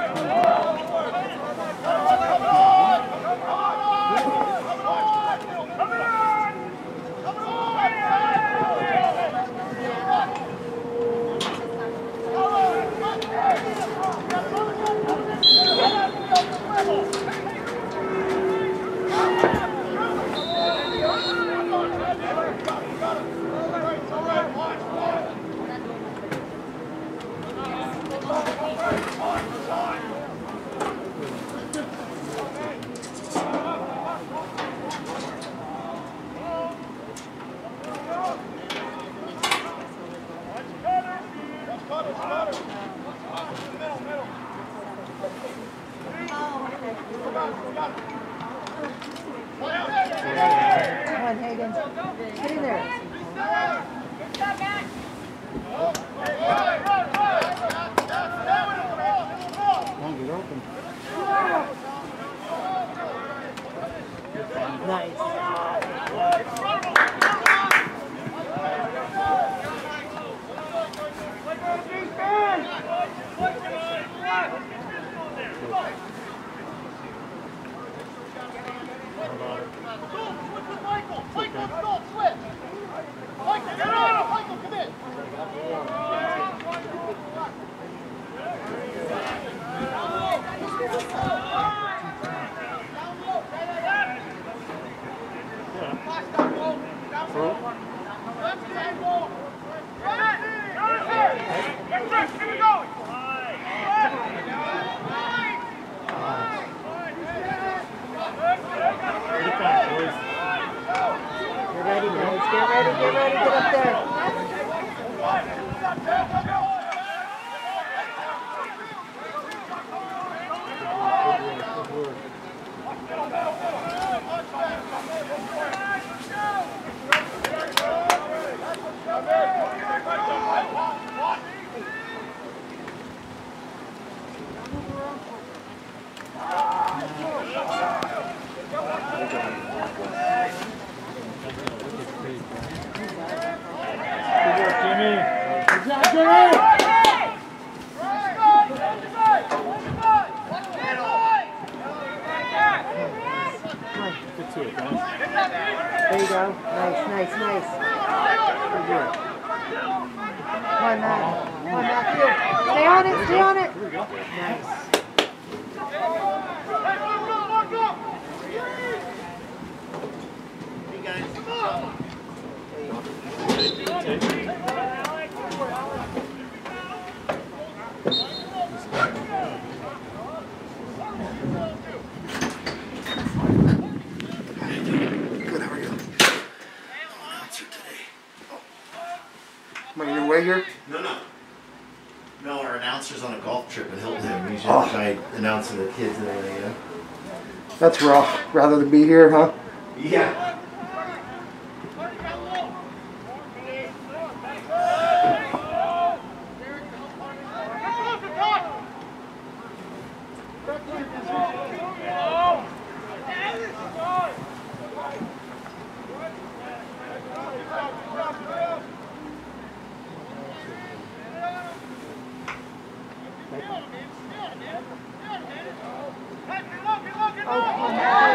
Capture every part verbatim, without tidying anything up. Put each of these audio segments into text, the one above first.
Come on, Hagen. Get in there. Don't get open. Nice. Get ready, guys. Get ready, get ready, get up there. There you go. Nice, nice, nice. Come on, Matt. Come on, Matthew. Stay on it, stay on it. Nice. Hey, guys. Am I on your way here? No, no. No, our announcer's on a golf trip in Hilton. He's just Oh. trying to announce to the kids and everything, you know? That's rough. Rather than be here, huh? Yeah. Oh, come on, Matthew.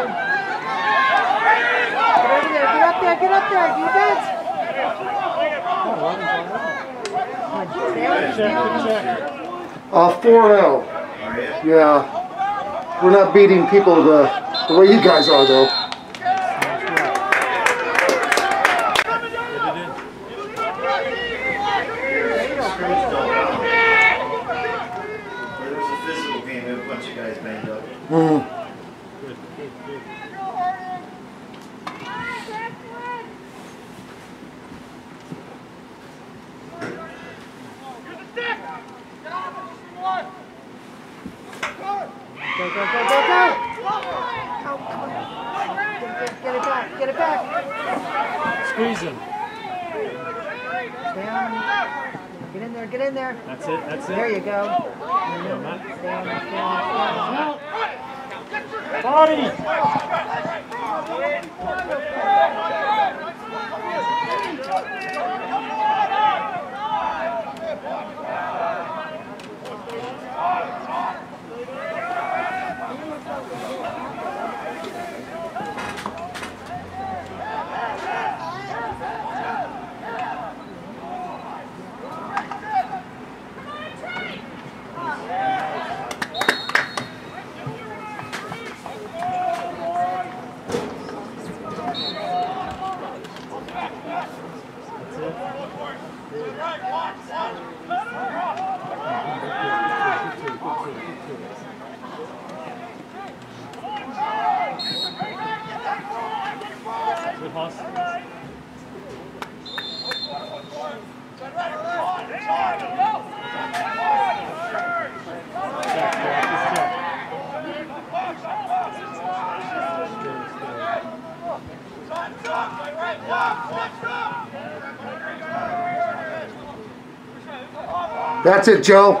Get over there, get up there, get up there. Defense. Come on, stay on it, stay on it. Uh, four oh. Yeah. We're not beating people the, the way you guys are, though. There was a physical game, a bunch of guys banged up. Mm. Go, go, go, go, go! Oh, come on. Get, get, get it back, get it back. Squeeze him. Stay on him. Get in there, get in there. That's it, that's it. There you go. Go, Matt. Stay on him, stay on him, Body! cross. That's it, Joe.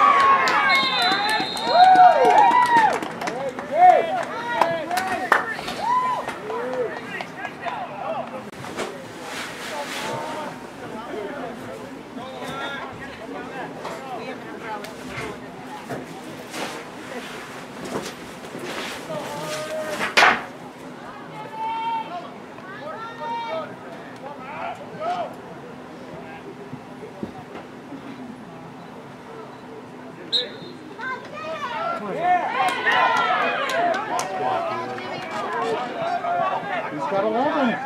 He's got eleven.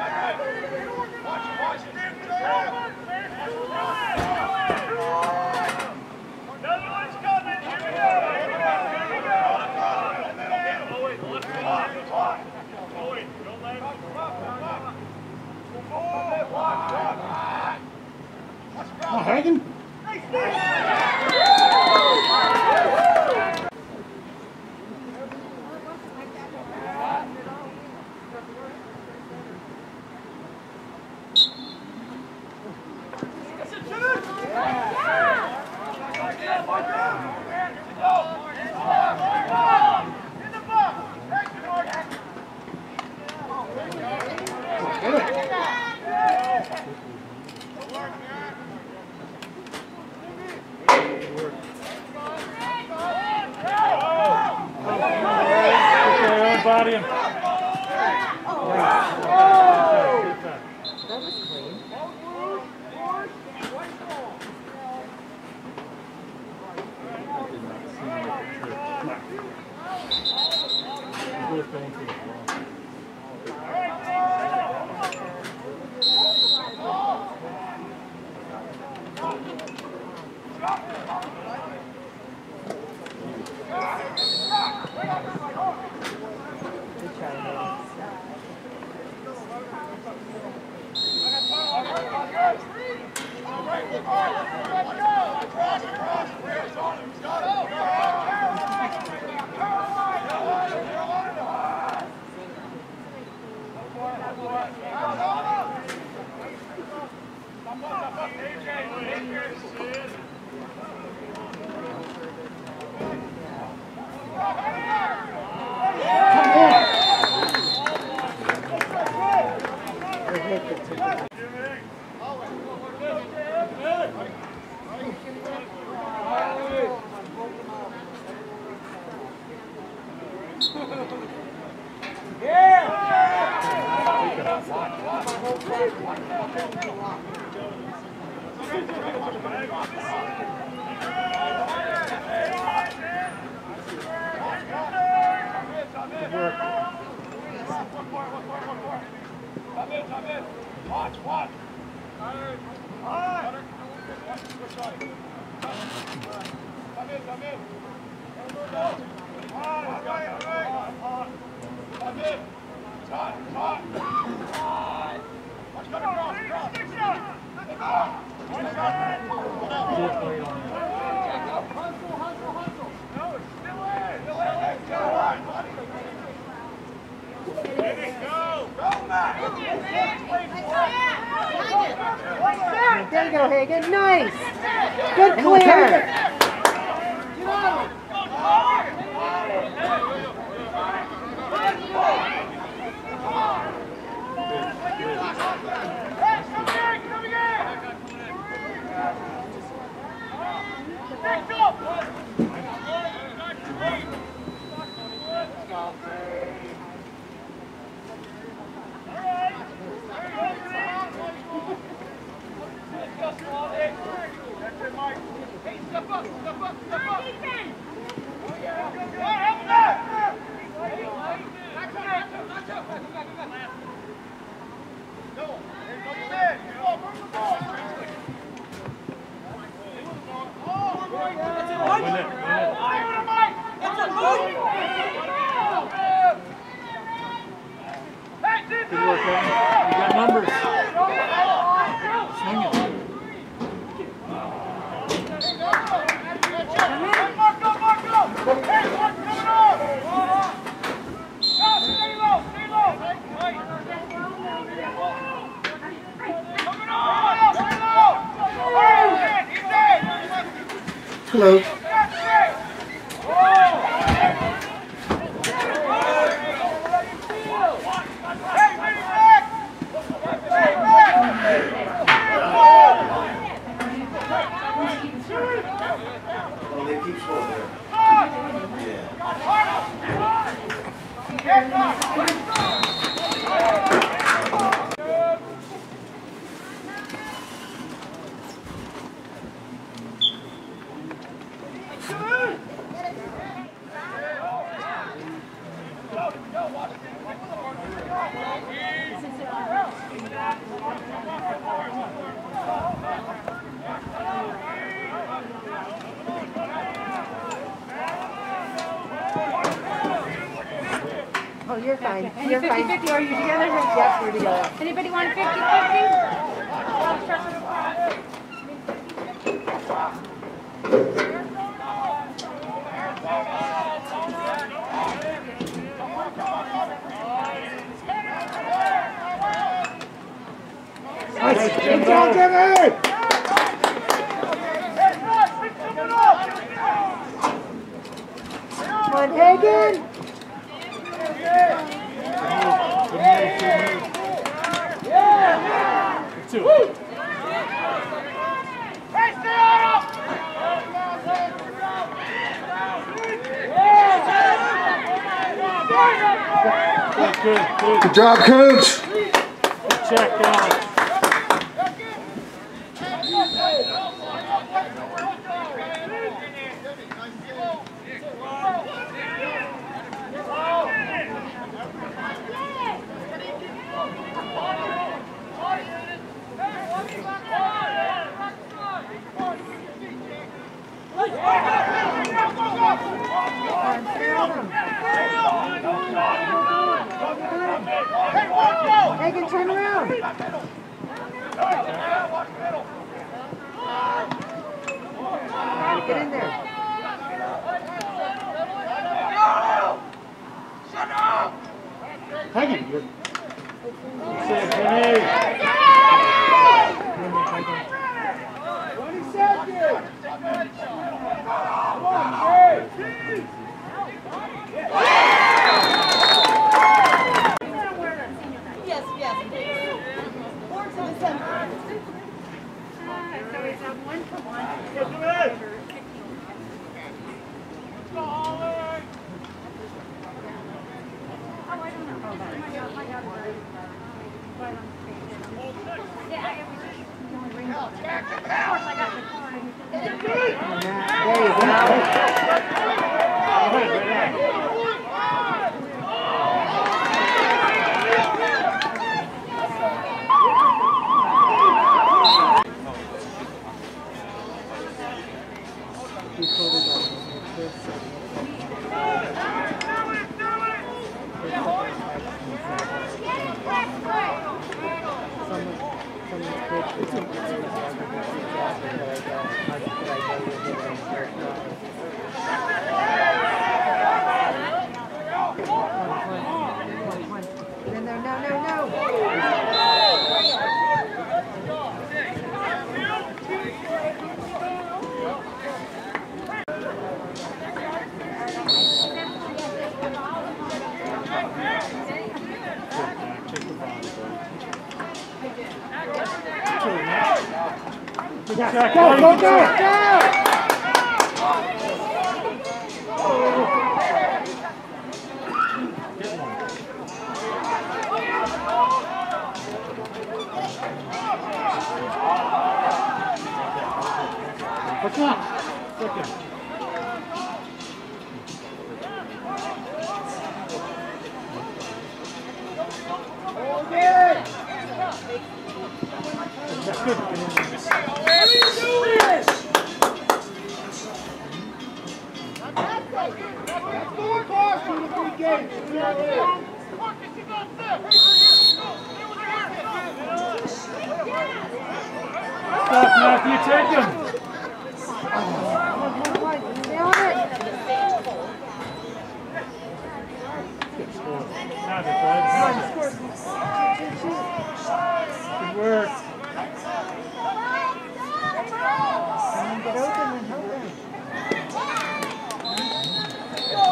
Oh, Hagen. Body him. That was clean. Both going to the wall. There you go, Hagen. Nice. Good clear. Good work, Evan. You got Hello. Oh, they keep score there. Oh, you're fine. Any You're fine. fifty fifty, are you together? Yes, we're together. Anybody want a fifty fifty? Good job, Jimmy! Come on, Hagen. Two. Good, good, good. Good job, Coach! Check, Alex. Hagen, turn around. Get in there. Hagen, you're... Say, Jimmy. twenty seconds. Yes, yes. Four to the center. So it's a one to one. Oh, I don't know. My God, my God. Right on stage. Yeah, I was only ring. Of course, I got the card. There you go. In there, no, no, no. Good check, Go, go, Alex. go! What's up? Second. That's good. Stop, Matthew, take him. Stay on it.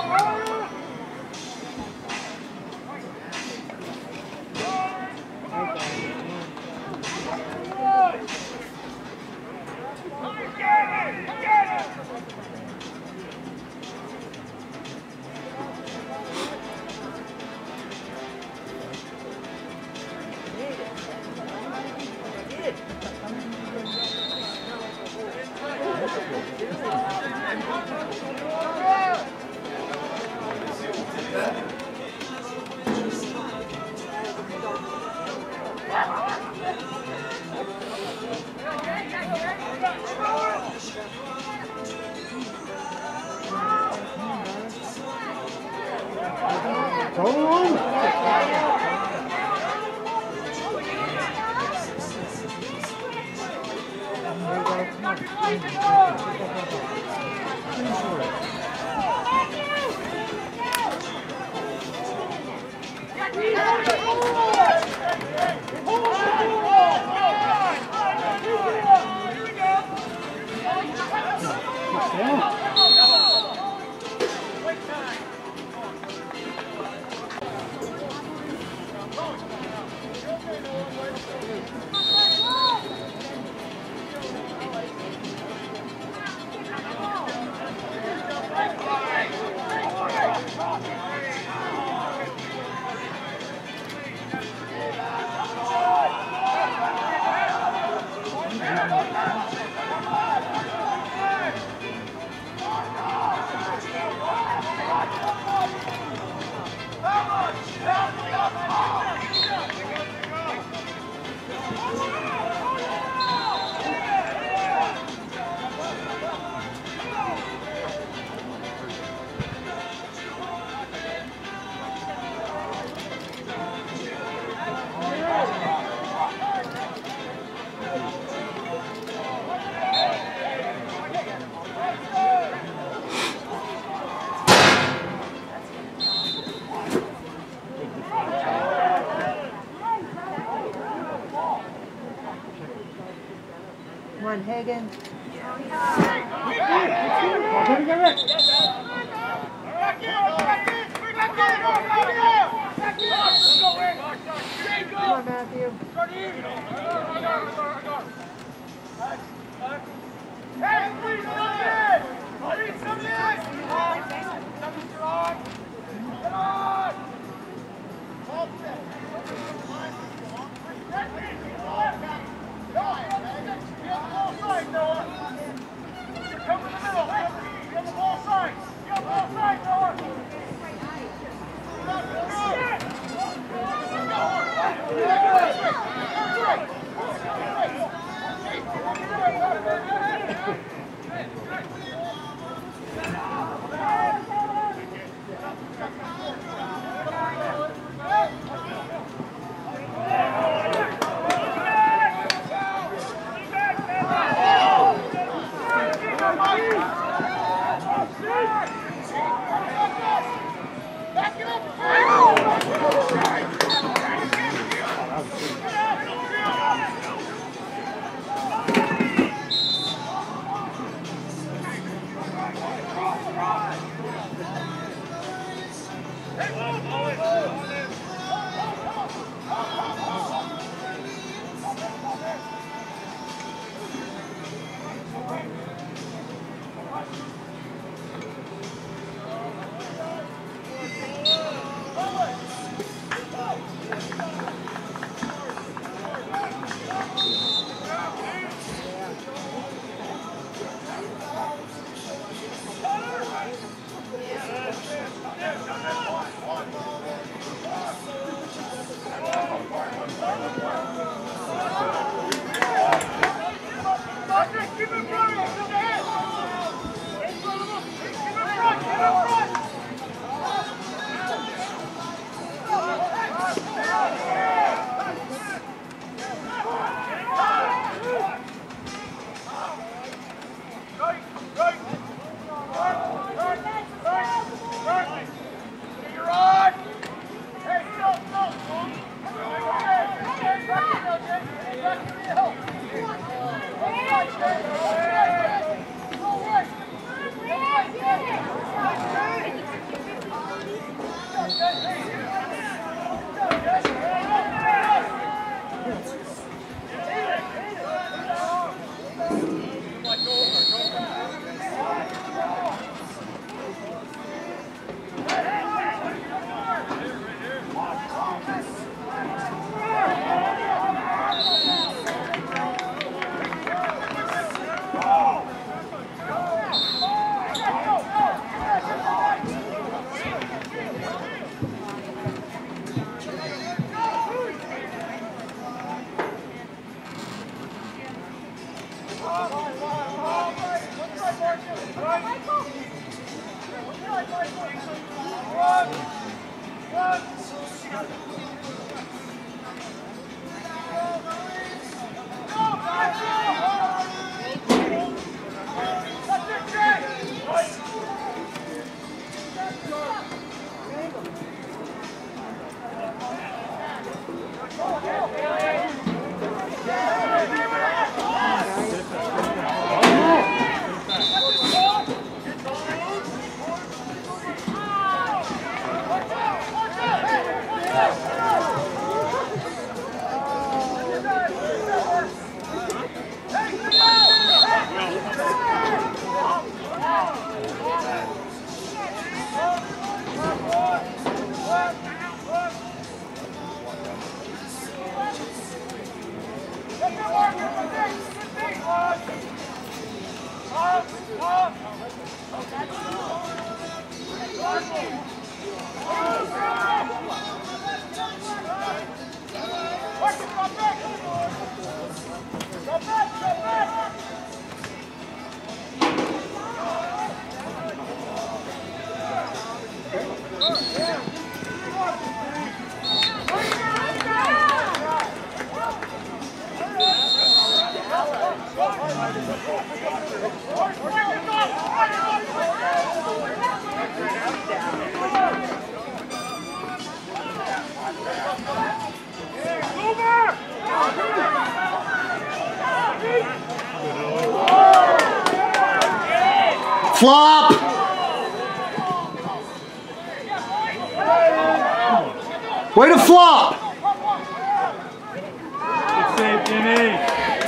Come on, Hagen. Come on, Matthew. One. Flop! Way to flop! Good save, Jimmy.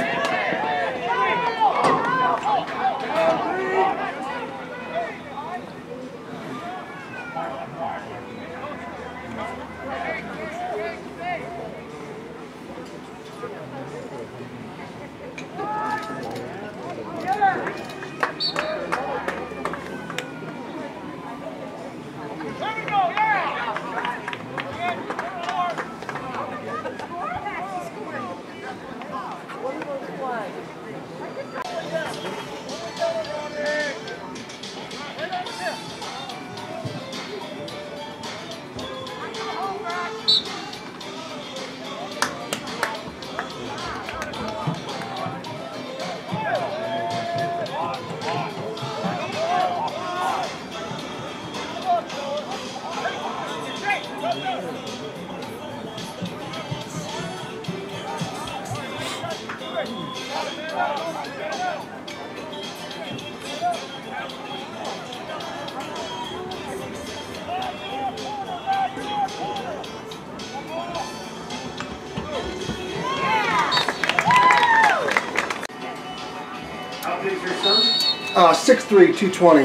How big is your son? Uh, six three, two twenty.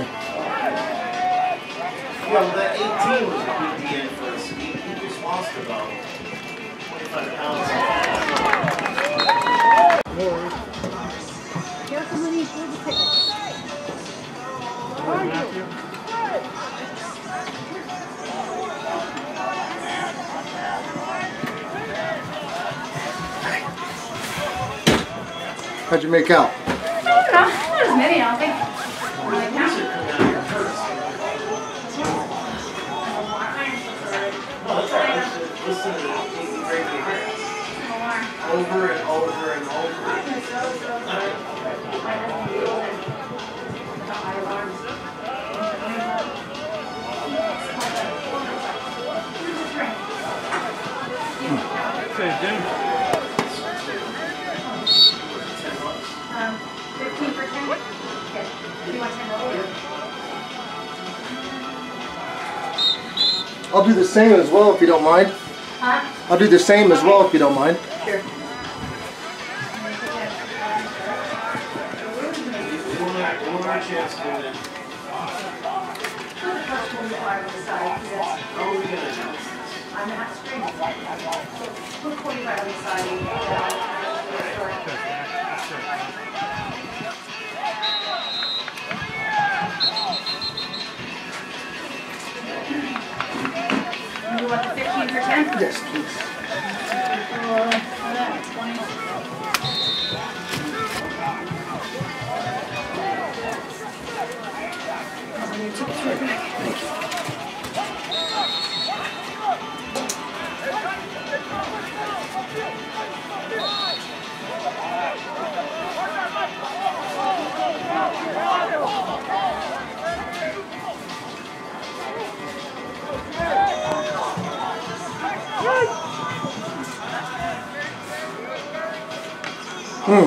Well, that eighteen was a good D N for us. He, he just lost about twenty-five pounds. Careful when you do the ticket. Matthew. How'd you make out? I don't know. Not as many, I don't think. Really These count. are coming out here first. No, that's all right. Listen to the break the hair. Over and over and over. Save, Jim. Um, fifteen for ten? Okay. Do you want ten over? I'll do the same as well if you don't mind. Huh? I'll do the same as well if you don't mind. Sure. One more, one more chance to do it. Put the first twenty-five on the side, because that's, How are we gonna announce this? I'm not screening. So put twenty-five on the side and, uh, you want the fifteen for ten? Yes, please. Hmm.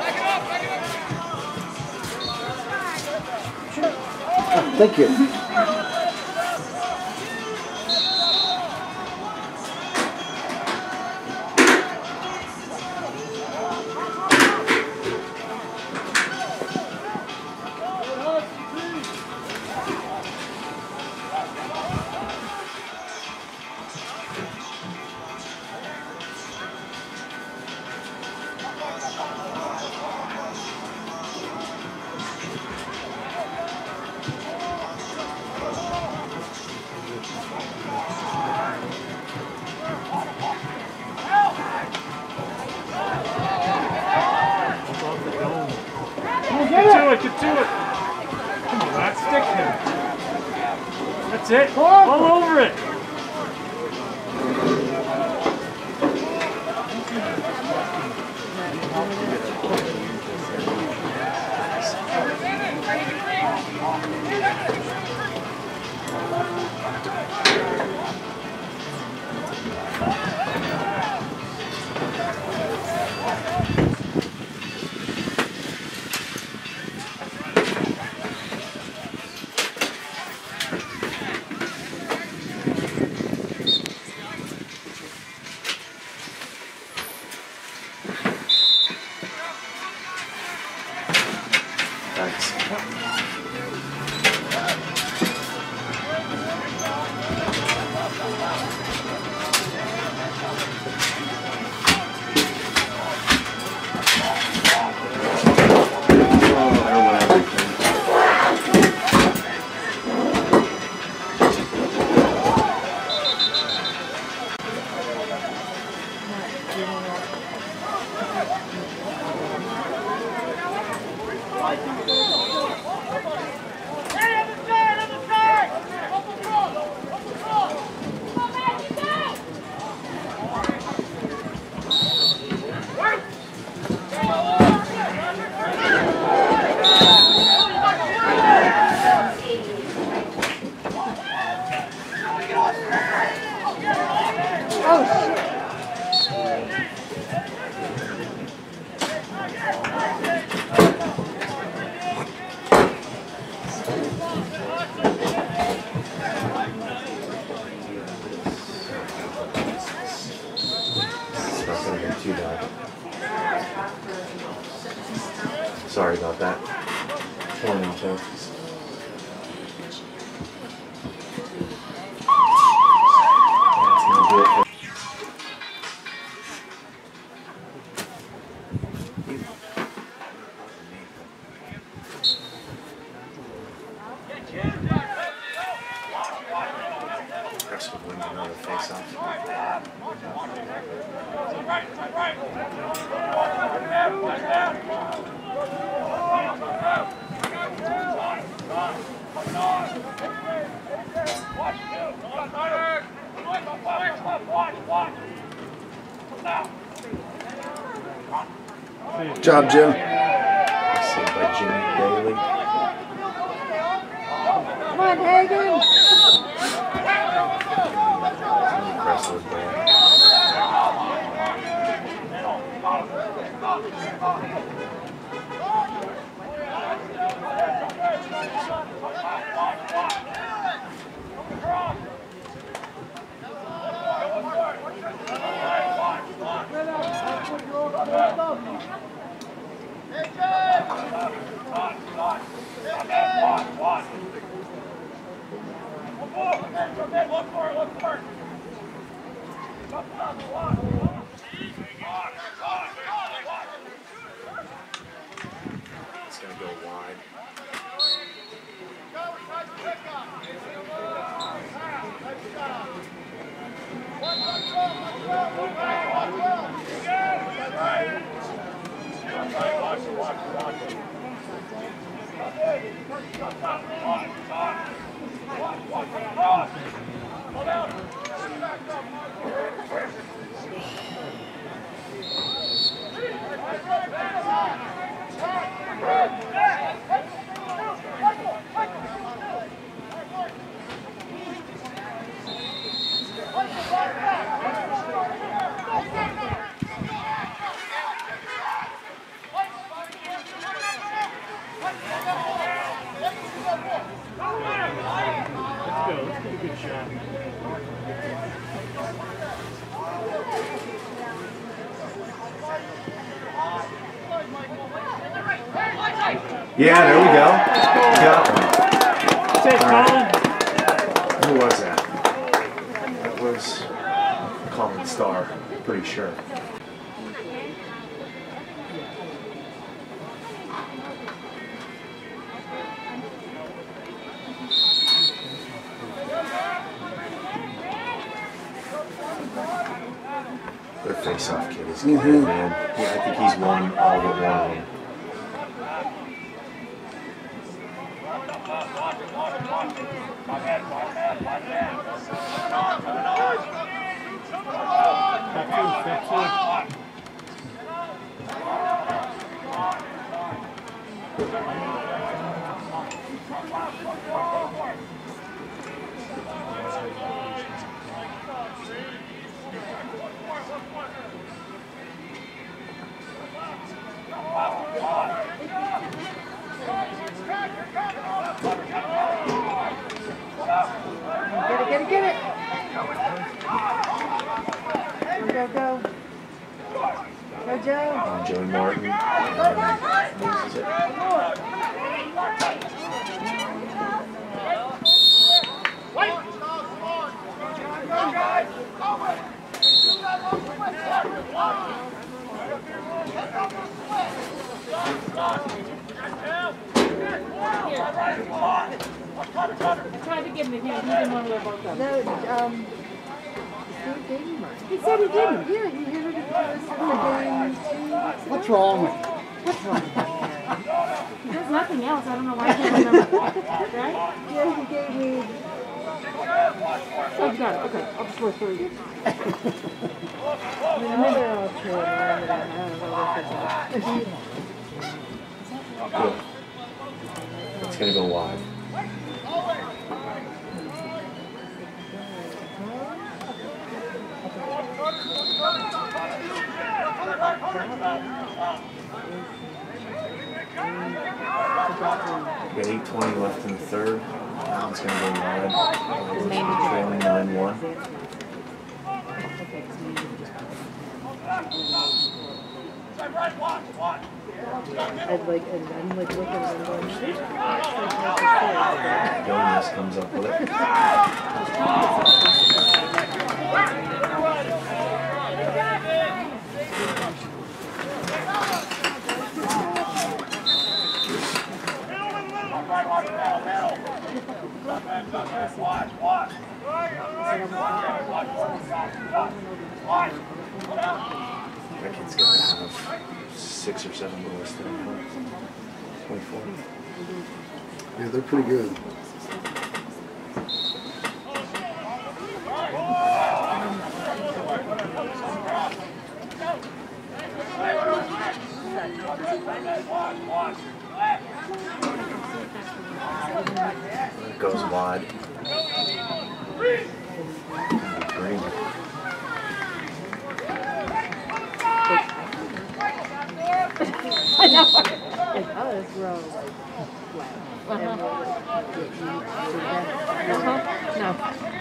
Oh, thank you. Get to it, get to it. Come on, Matt, stick him. That's it. All over it. Sorry about that. One and two. That's gonna do it for aggressive winning another face-off. Good job, Jim. Saved by Jimmy Bailey. Come on, Hagen. Impressive there. It's going to go wide. Yeah, there we go. Got one. Say, Colin. Who was that? That was Colin Starr, pretty sure. Their face-off kid is good, Mhm. man. Yeah, I think he's won all but one of them. Get it, get it, get it. Go, go, go. Go, Joe. Uh, Joey Martin um, loses it. I tried to give him the hand. He didn't want to let both of them. No, um, Steve gave me mine. He said he didn't. Yeah, he handed it to us at the game two. What's wrong with you? What's wrong with that? There's nothing else. I don't know why I can't remember. Right? Yeah, he gave me. Oh, you got it. Okay. I'll just work through you. I mean, maybe I'll trade mine, but I don't know what it is. Good. It's gonna go wide. We got eight twenty left in the third. That one's gonna go wide. Trailing nine one. I'd like, and I'm like looking at him going, shit. Jonas comes up with it. That kid's gonna have six or seven goals today. twenty-four. Yeah, they're pretty good. It goes wide. Green. I know. It does grow like flat. And we'll, like, get used to that. Uh-huh. No.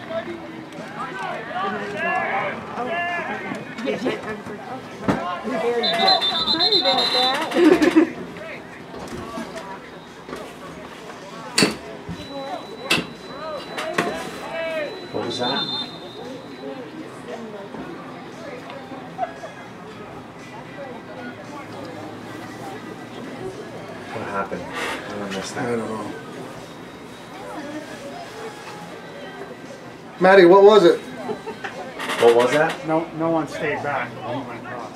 And then you go, oh, Yeah, yeah. I was like, oh, you're very good. Sorry about that. What was that? What happened? I missed I that. don't know. Maddie, what was it? What was that? No, no one stayed back. He went across.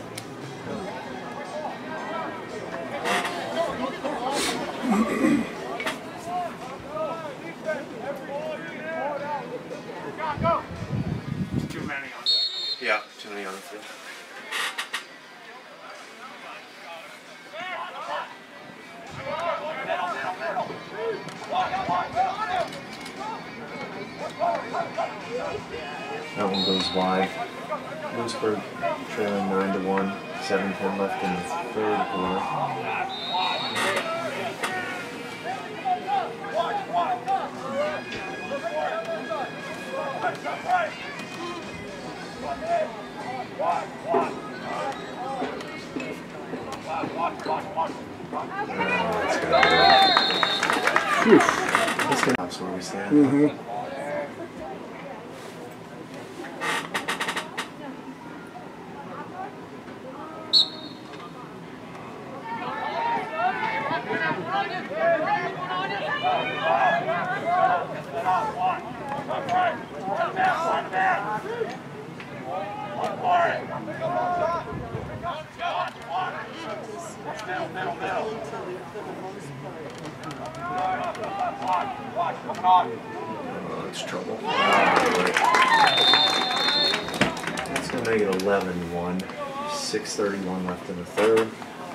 Too many on there. Yeah, too many on the field. That one goes wide. Lewisburg trailing nine to one. seven ten left in the third quarter. Phew. That's good. That's where we stand. Mm-hmm. Oh, it's trouble. That's going to make it eleven one. six thirty-one left in the third.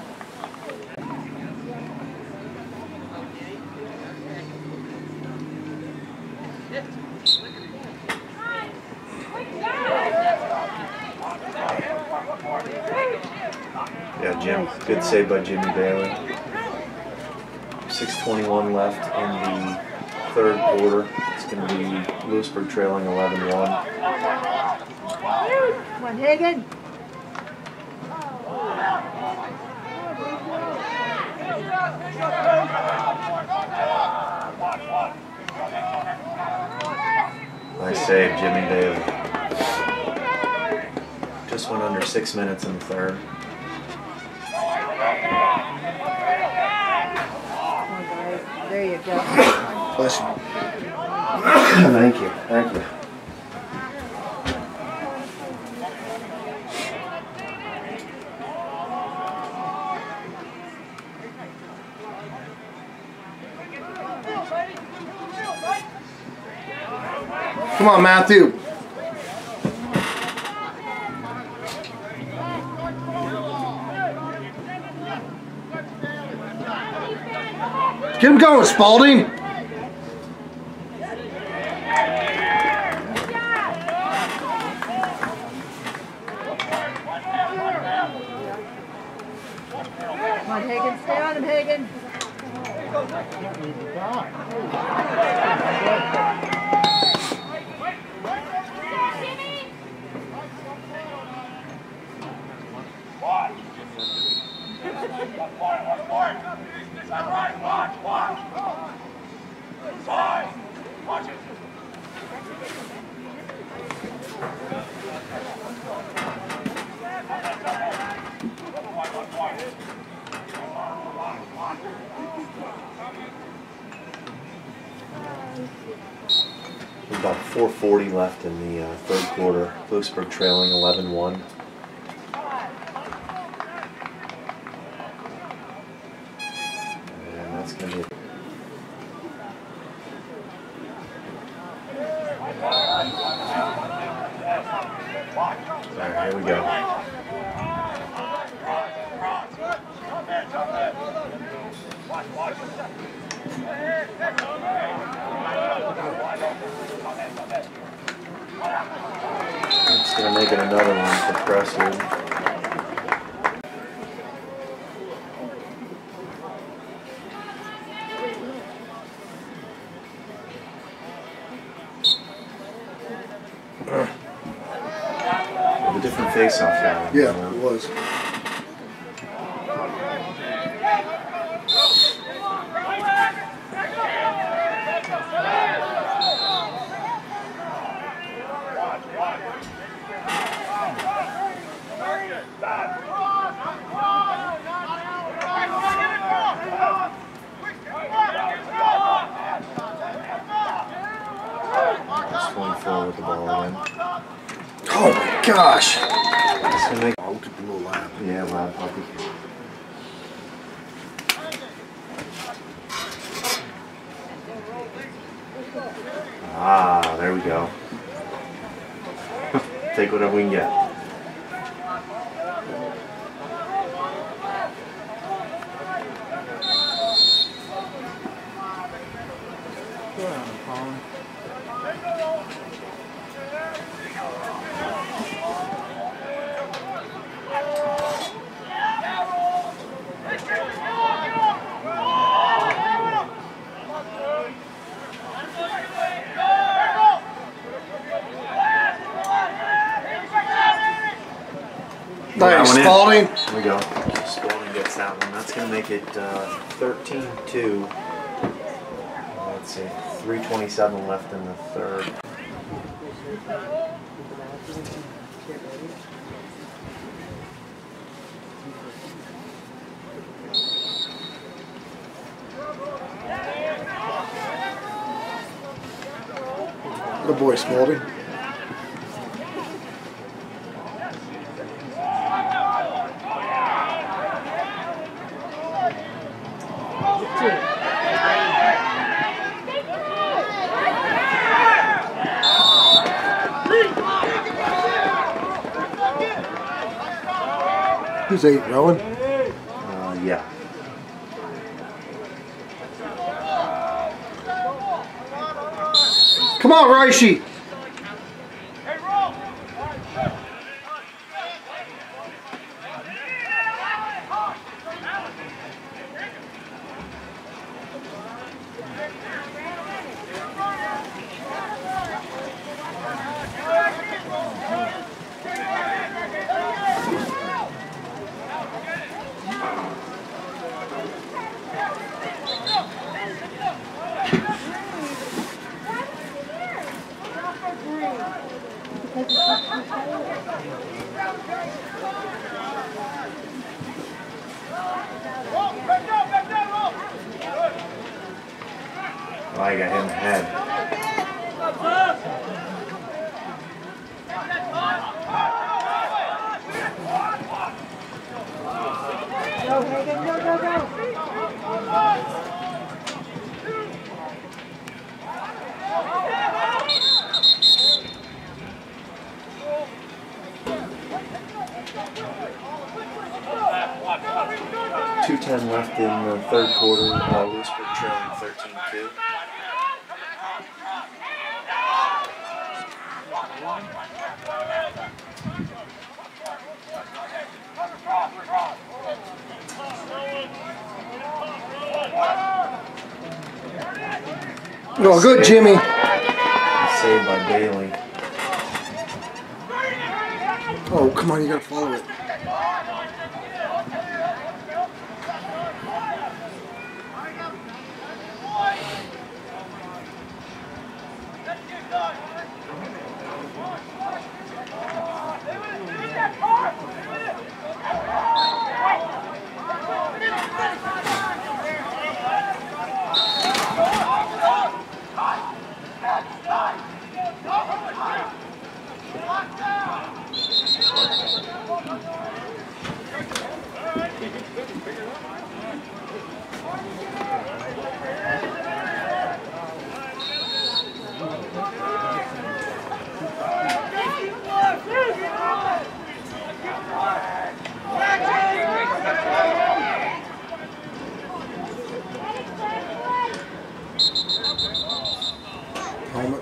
Yeah, Jim. Good save by Jimmy Bailey. six twenty-one left in the third quarter. It's going to be Lewisburg trailing eleven one. Come on, Hagen. Nice save, Jimmy Bailey. Just went under six minutes in the third. There you go. Bless you. Thank you. Thank you. Come on, Matthew. Get him going, Spalding. Come on, Hagen. Stay on him, Hagen. About four forty left in the uh, third quarter. Lewisburg trailing eleven one. And that's going to be... Alright, here we go. It's going to make it another one for Crestwood. A different face-off now. Yeah, it was. twenty-four with the ball again. Oh my gosh. It's gonna make Oh, look at the little lab. yeah, lab puppy. Ah, there we go. Take whatever we can get. That Nice, one in. Spalding. There we go. Spalding gets that one. That's going to make it thirteen two. Uh, let's see. three twenty-seven left in the third. The boy Spalding. Who's eight, Rowan? Uh, yeah. Come on, Reishi. Oh, I got him in the head. Go, Hagen, go, go, go. two ten left in the third quarter. Uh, Lewisburg trailing thirteen two. Oh, good, Jimmy. Saved by Bailey. Oh, come on, you gotta follow it. Helmet.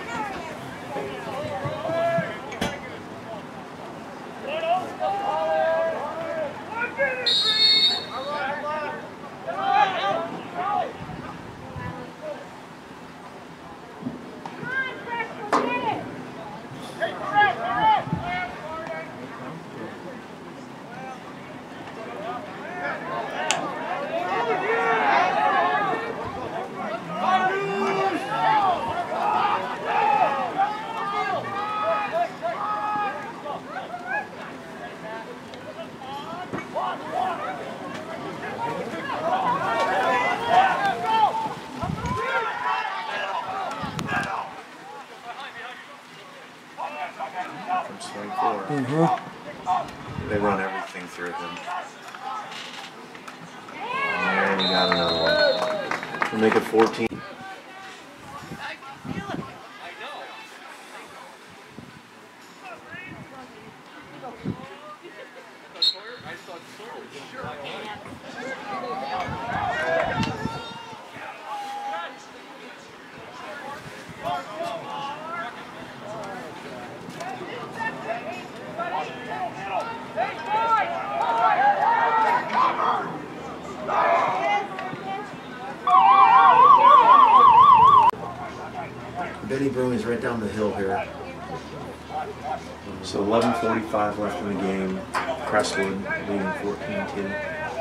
Mm-hmm. They run everything through him. And he got another one. We'll make it fourteen. Benny Brewing's right down the hill here. So eleven forty-five left in the game. Crestwood leading fourteen two.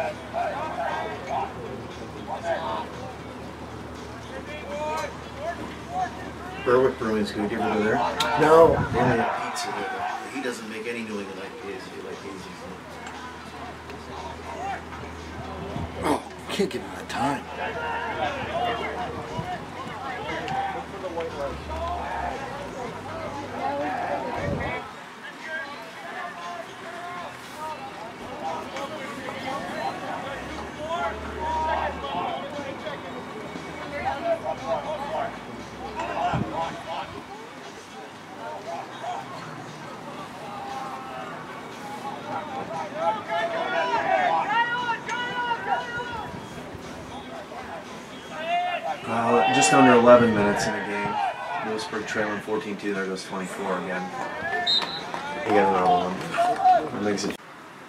Berwick Brewing's good. You ever go there? No. They only have pizza there. He doesn't make any New England I P As if you like hazy. Oh, can't give him the time. Uh, just under eleven minutes in the game. Lewisburg trailing fourteen two. There goes twenty-four again. He got another one. That makes it.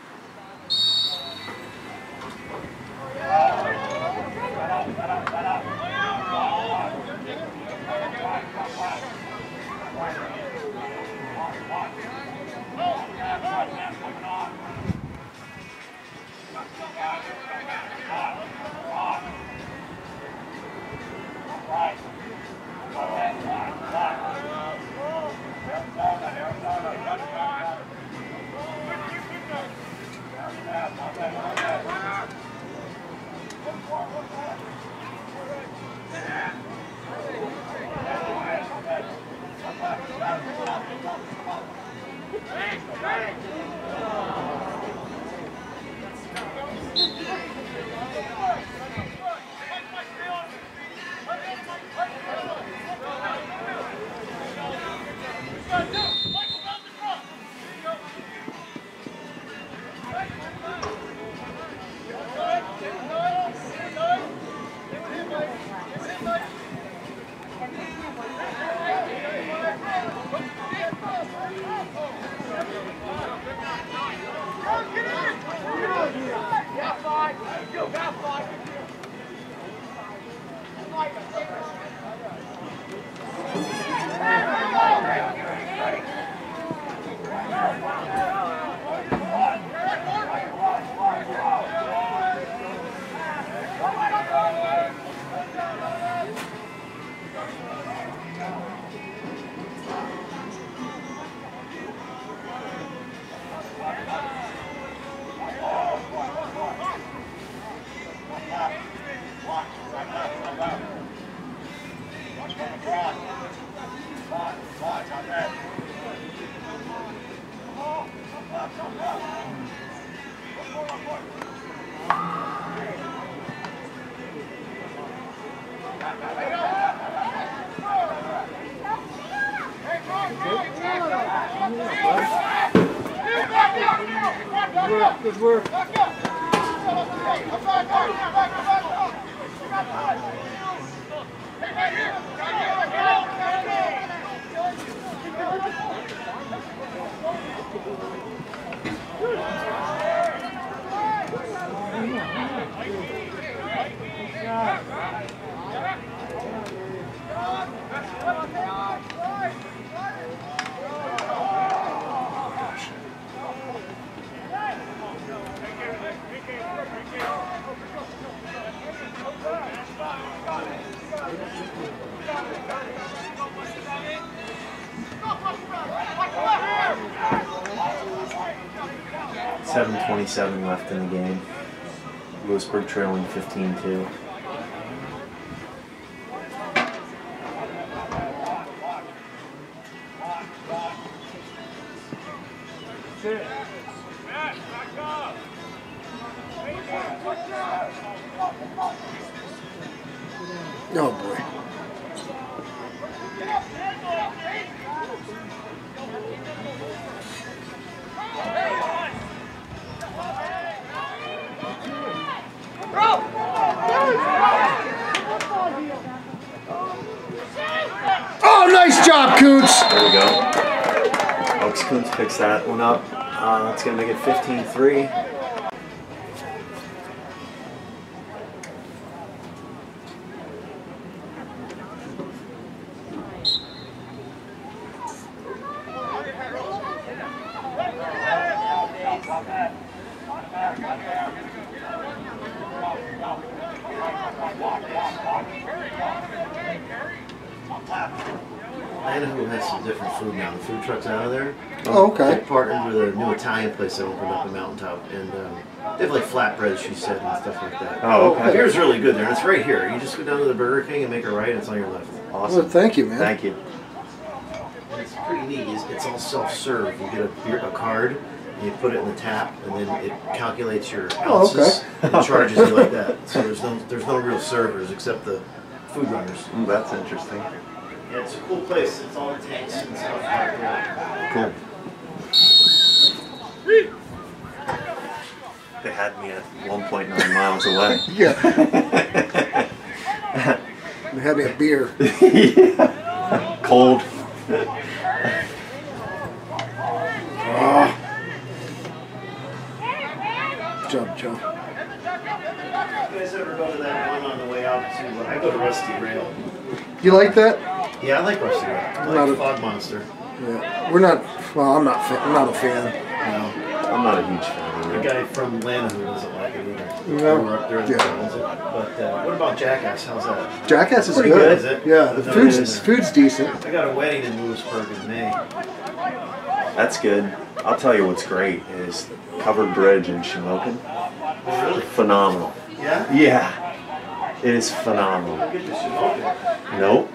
Good work. seven twenty-seven left in the game. Lewisburg trailing fifteen two. Oh boy. Oh, nice job, Coots. There we go. Oaks Kuntz picks that one up. Uh, that's going to make it fifteen three. Lanahu has some different food now. The food truck's out of there. Oh, okay. They partnered with a new Italian place that opened up in Mountaintop, and um, they have like flatbreads, she said, and stuff like that. Oh, okay. Beer's really good there, and it's right here. You just go down to the Burger King and make a right, and it's on your left. Awesome. Well, thank you, man. Thank you. And it's pretty neat. It's, it's all self-serve. You get a beer, a card, and you put it in the tap, and then it calculates your Oh, okay. ounces and charges you like that. So there's no there's no real servers except the food runners. Mm, that's interesting. Yeah, it's a cool place. It's all the tanks and stuff like that. Cool. They had me at one point nine miles away. Yeah. They had me a beer. Yeah. Cold. Oh. Good job, Joe. You guys ever go to that one on the way out to? I go to Rusty Rail. You like that? Yeah, I like Rusty Rail. I Not like a- Fog Monster. Yeah. We're not. Well, I'm not. Fa- I'm not a fan. No, I'm not a huge fan of the it. guy from Lanahu doesn't like it either. No. We were up there. Yeah. Yeah. But uh, what about Jackass? How's that? Jackass is Pretty good. good, is it? Yeah, the I've never food's been there. food's decent. I got a wedding in Lewisburg in May. That's good. I'll tell you what's great is Covered Bridge in Shamokin. Oh, really? Phenomenal. Yeah? Yeah. It is phenomenal. I'll get this shit open. Nope.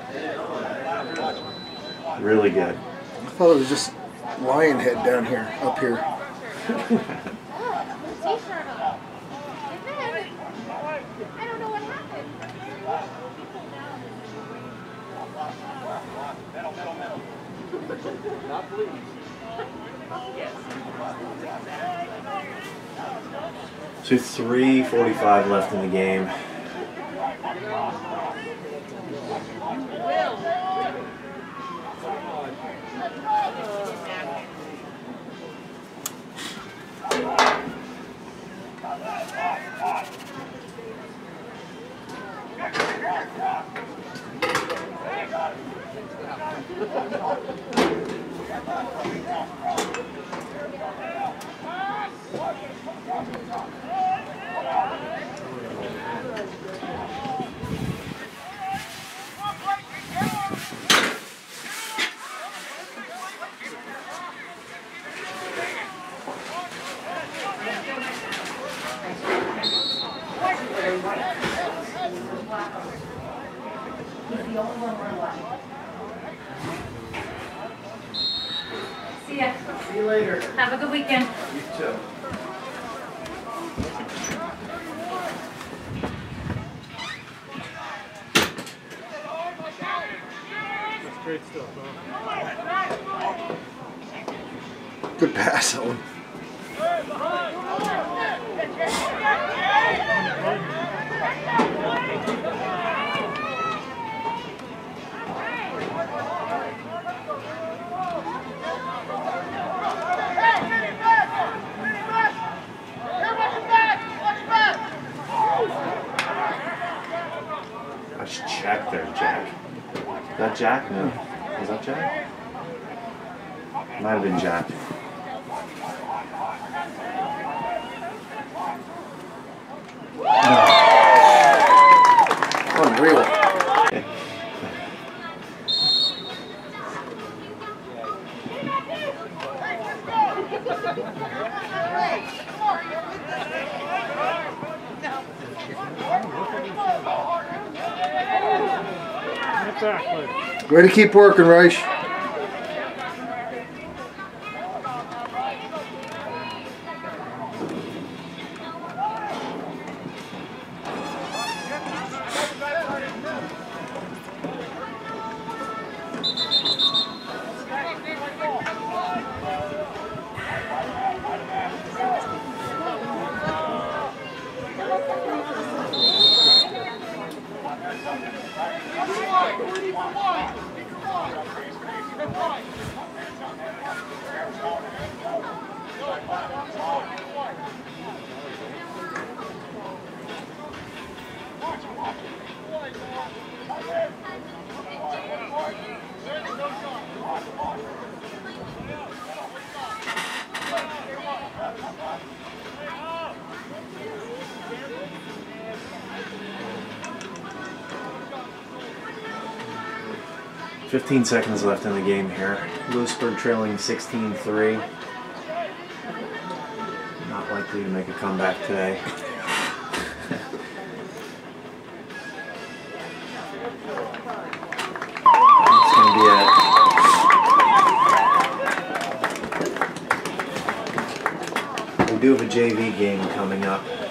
Really good. I thought it was just lion head down here, up here. T-shirt on. And then, I don't know what happened. So three forty-five left in the game. See ya. See you later. Have a good weekend. You too. That's great stuff, huh? Good pass, Owen. Nice check there, Jack. Is that Jack? No. Was that Jack? Might have been Jack. Unreal. Get back, buddy. Way to keep working, Reich. fifteen seconds left in the game here. Lewisburg trailing sixteen three. Not likely to make a comeback today. It's going to be a We do have a J V game coming up.